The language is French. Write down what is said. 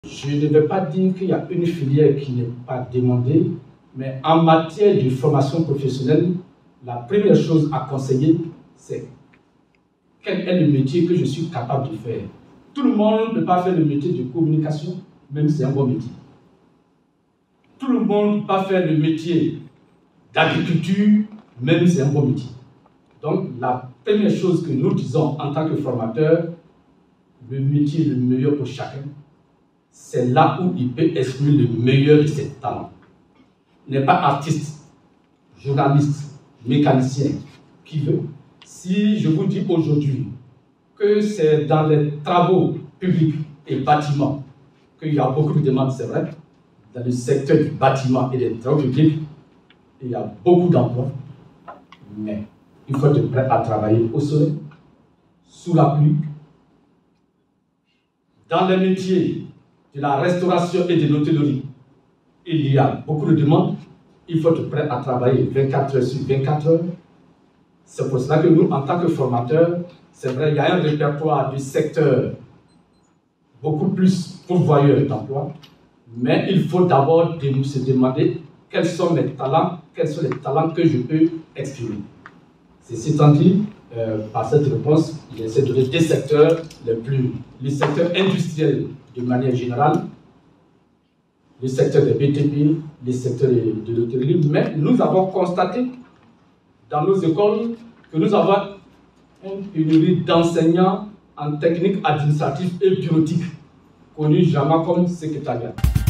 Je ne vais pas dire qu'il y a une filière qui n'est pas demandée, mais en matière de formation professionnelle, la première chose à conseiller, c'est quel est le métier que je suis capable de faire. Tout le monde ne peut pas faire le métier de communication, même si c'est un bon métier. Tout le monde ne peut pas faire le métier d'agriculture, même si c'est un bon métier. Donc, la première chose que nous disons en tant que formateurs, le métier le meilleur pour chacun, c'est là où il peut exprimer le meilleur de ses talents. Il n'est pas artiste, journaliste, mécanicien, qui veut. Si je vous dis aujourd'hui que c'est dans les travaux publics et bâtiments qu'il y a beaucoup de demandes, c'est vrai. Dans le secteur du bâtiment et des travaux publics, il y a beaucoup d'emplois. Mais il faut être prêt à travailler au soleil, sous la pluie. Dans les métiers de la restauration et de l'hôtellerie, il y a beaucoup de demandes. Il faut être prêt à travailler 24 heures sur 24 heures. C'est pour cela que nous, en tant que formateurs, c'est vrai, il y a un répertoire du secteur beaucoup plus pourvoyeur d'emploi, mais il faut d'abord se demander quels sont mes talents, quels sont les talents que je peux exprimer. Ceci étant dit, par cette réponse, j'essaie de donner des secteurs les secteurs industriels de manière générale, les secteurs des BTP, les secteurs de l'hôtellerie, mais nous avons constaté dans nos écoles que nous avons une pénurie d'enseignants en technique administrative et bureautique, connue généralement comme secrétariat.